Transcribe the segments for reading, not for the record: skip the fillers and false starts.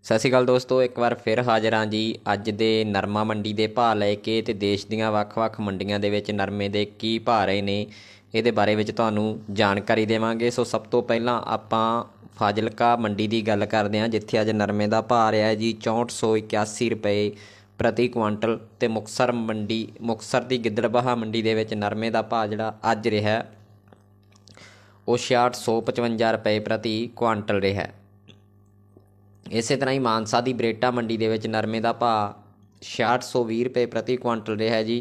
ਸਤਿ ਸ਼੍ਰੀ ਅਕਾਲ ਦੋਸਤੋ, ਇੱਕ ਵਾਰ ਫਿਰ ਹਾਜ਼ਰ ਹਾਂ ਜੀ ਅੱਜ ਦੇ ਨਰਮਾ ਮੰਡੀ ਦੇ ਭਾਅ ਲੈ ਕੇ। ਤੇ ਦੇਸ਼ ਦੀਆਂ ਵੱਖ-ਵੱਖ ਮੰਡੀਆਂ ਦੇ ਵਿੱਚ ਨਰਮੇ ਦੇ ਕੀ ਭਾਅ ਰਹੇ ਨੇ ਇਹਦੇ ਬਾਰੇ ਵਿੱਚ ਤੁਹਾਨੂੰ ਜਾਣਕਾਰੀ ਦੇਵਾਂਗੇ। ਸੋ ਸਭ ਤੋਂ ਪਹਿਲਾਂ ਆਪਾਂ ਫਾਜ਼ਿਲਕਾ ਮੰਡੀ ਦੀ ਗੱਲ ਕਰਦੇ ਹਾਂ, ਜਿੱਥੇ ਅੱਜ ਨਰਮੇ ਦਾ ਭਾਅ ਰਿਹਾ ਹੈ ਜੀ 6481 ਰੁਪਏ ਪ੍ਰਤੀ ਕੁਆਂਟਲ। ਤੇ ਮੁਕਤਸਰ ਦੀ ਗਿੱਦੜਬਾਹਾ ਮੰਡੀ ਦੇ ਵਿੱਚ ਨਰਮੇ ਦਾ ਭਾਅ ਜਿਹੜਾ ਅੱਜ ਰਿਹਾ ਉਹ 6655 ਰੁਪਏ ਪ੍ਰਤੀ ਕੁਆਂਟਲ ਰਿਹਾ। ਇਸੇ ਤਰ੍ਹਾਂ ਹੀ ਮਾਨਸਾ ਦੀ ਬਰੇਟਾ ਮੰਡੀ ਦੇ ਵਿੱਚ ਨਰਮੇ ਦਾ ਭਾਅ 6620 ਰੁਪਏ ਪ੍ਰਤੀ ਕੁਆਂਟਲ ਰਿਹਾ ਜੀ।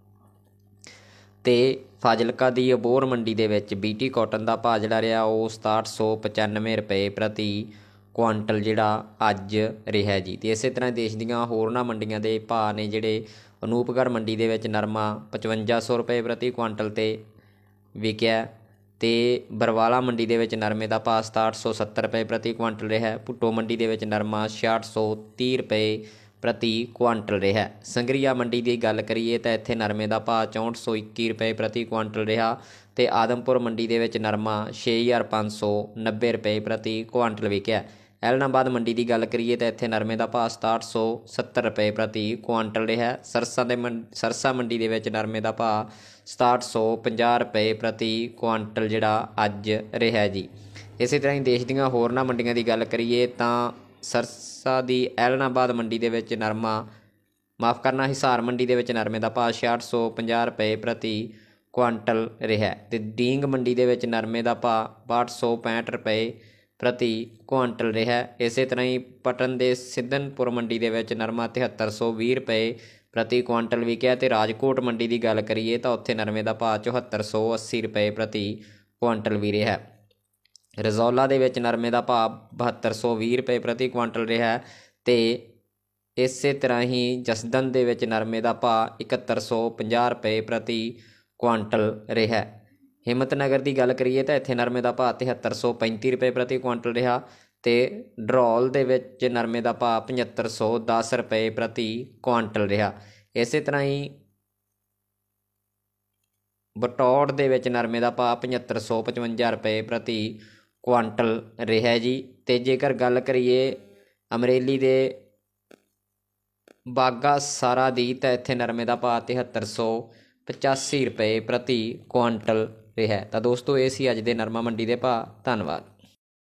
ਤੇ ਫਾਜ਼ਿਲਕਾ ਦੀ ਅਬੋਹਰ ਮੰਡੀ ਦੇ ਵਿੱਚ BT ਕਾਟਨ ਦਾ ਭਾਅ ਜਿਹੜਾ ਰਿਹਾ ਉਹ 6795 ਰੁਪਏ ਪ੍ਰਤੀ ਕੁਆਂਟਲ ਜਿਹੜਾ ਅੱਜ ਰਿਹਾ ਜੀ। ਤੇ ਇਸੇ ਤਰ੍ਹਾਂ ਦੇਸ਼ ਦੀਆਂ ਹੋਰਨਾਂ ਮੰਡੀਆਂ ਦੇ ਭਾਅ ਨੇ ਜਿਹੜੇ ਅਨੂਪਗੜ੍ਹ ਮੰਡੀ ਦੇ ਵਿੱਚ ਨਰਮਾ 5500 ਰੁਪਏ ਪ੍ਰਤੀ ਕੁਆਂਟਲ 'ਤੇ ਵਿਕਿਆ। ਤੇ ਬਰਵਾਲਾ ਮੰਡੀ ਦੇ ਵਿੱਚ ਨਰਮੇ ਦਾ ਭਾਅ 6770 ਰੁਪਏ ਪ੍ਰਤੀ ਕੁਆਂਟਲ ਰਿਹਾ। ਭੁੱਟੋ ਮੰਡੀ ਦੇ ਵਿੱਚ ਨਰਮਾ 6630 ਰੁਪਏ ਪ੍ਰਤੀ ਕੁਆਂਟਲ ਰਿਹਾ। ਸੰਗਰੀਆ ਮੰਡੀ ਦੀ ਗੱਲ ਕਰੀਏ ਤਾਂ ਇੱਥੇ ਨਰਮੇ ਦਾ ਭਾਅ 6421 ਰੁਪਏ ਪ੍ਰਤੀ ਕੁਆਂਟਲ ਰਿਹਾ। ਤੇ ਆਦਮਪੁਰ ਮੰਡੀ ਦੇ ਵਿੱਚ ਨਰਮਾ 6590 ਰੁਪਏ ਪ੍ਰਤੀ ਕੁਆਂਟਲ ਵਿਕਿਆ। ਐਲਨਾਬਾਦ ਮੰਡੀ ਦੀ ਗੱਲ ਕਰੀਏ ਤਾਂ ਇੱਥੇ ਨਰਮੇ ਦਾ ਭਾਅ 6770 ਰੁਪਏ ਪ੍ਰਤੀ ਕੁਆਂਟਲ ਰਿਹਾ। ਸਰਸਾ ਮੰਡੀ ਦੇ ਵਿੱਚ ਨਰਮੇ ਦਾ ਭਾਅ 6750 ਰੁਪਏ ਪ੍ਰਤੀ ਕੁਆਂਟਲ ਜਿਹੜਾ ਅੱਜ ਰਿਹਾ ਜੀ। ਇਸੇ ਤਰ੍ਹਾਂ ਹੀ ਦੇਸ਼ ਦੀਆਂ ਹੋਰਨਾਂ ਮੰਡੀਆਂ ਦੀ ਗੱਲ ਕਰੀਏ ਤਾਂ ਸਰਸਾ ਦੀ ਐਲਨਾਬਾਦ ਮੰਡੀ ਦੇ ਵਿੱਚ ਹਿਸਾਰ ਮੰਡੀ ਦੇ ਵਿੱਚ ਨਰਮੇ ਦਾ ਭਾਅ 6650 ਰੁਪਏ ਪ੍ਰਤੀ ਕੁਆਂਟਲ ਰਿਹਾ। ਤੇ ਡੀਂਗ ਮੰਡੀ ਦੇ ਵਿੱਚ ਨਰਮੇ ਦਾ ਭਾਅ 6265 ਰੁਪਏ ਪ੍ਰਤੀ ਕੁਆਂਟਲ ਰਿਹਾ। ਇਸੇ ਤਰ੍ਹਾਂ ਹੀ ਪਟਨ ਦੇ ਸਿੱਧਨਪੁਰ ਮੰਡੀ ਦੇ ਵਿੱਚ ਨਰਮਾ 7320 ਰੁਪਏ ਪ੍ਰਤੀ ਕੁਆਂਟਲ ਵਿਕਿਆ। ਤੇ ਰਾਜਕੋਟ ਮੰਡੀ ਦੀ ਗੱਲ ਕਰੀਏ ਤਾਂ ਉੱਥੇ ਨਰਮੇ ਦਾ ਭਾਅ 7480 ਰੁਪਏ ਪ੍ਰਤੀ ਕੁਆਂਟਲ ਵੀ ਰਿਹਾ। ਰਜ਼ੌਲਾ ਦੇ ਵਿੱਚ ਨਰਮੇ ਦਾ ਭਾਅ 7220 ਰੁਪਏ ਪ੍ਰਤੀ ਕੁਆਂਟਲ ਰਿਹਾ। ਤੇ ਇਸੇ ਤਰ੍ਹਾਂ ਹੀ ਜਸਦਨ ਦੇ ਵਿੱਚ ਨਰਮੇ ਦਾ ਭਾਅ 7150 ਰੁਪਏ ਪ੍ਰਤੀ ਕੁਆਂਟਲ ਰਿਹਾ। ਹਿੰਮਤਨਗਰ ਦੀ ਗੱਲ ਕਰੀਏ ਤਾਂ ਇੱਥੇ ਨਰਮੇ ਦਾ ਭਾਅ 7335 ਰੁਪਏ ਪ੍ਰਤੀ ਕੁਆਂਟਲ ਰਿਹਾ। ਤੇ ਡਰੋਲ ਦੇ ਵਿੱਚ ਨਰਮੇ ਦਾ ਭਾਅ 7510 ਰੁਪਏ ਪ੍ਰਤੀ ਕੁਆਂਟਲ ਰਿਹਾ। ਇਸੇ ਤਰ੍ਹਾਂ ਹੀ ਬਟੌੜ ਦੇ ਵਿੱਚ ਨਰਮੇ ਦਾ ਭਾਅ 7555 ਰੁਪਏ ਪ੍ਰਤੀ ਕੁਆਂਟਲ ਰਿਹਾ ਜੀ। ਤੇ ਜੇਕਰ ਗੱਲ ਕਰੀਏ ਅਮਰੇਲੀ ਦੇ ਬਾਗਾ ਸਾਰਾ ਦੀ ਤਾਂ ਇੱਥੇ ਨਰਮੇ ਦਾ ਭਾਅ 7385 ਰੁਪਏ ਪ੍ਰਤੀ ਕੁਆਂਟਲ ਰਿਹਾ। ਤਾਂ ਦੋਸਤੋ ਇਹ ਸੀ ਅੱਜ ਦੇ ਨਰਮਾ ਮੰਡੀ ਦੇ ਭਾਅ। ਧੰਨਵਾਦ।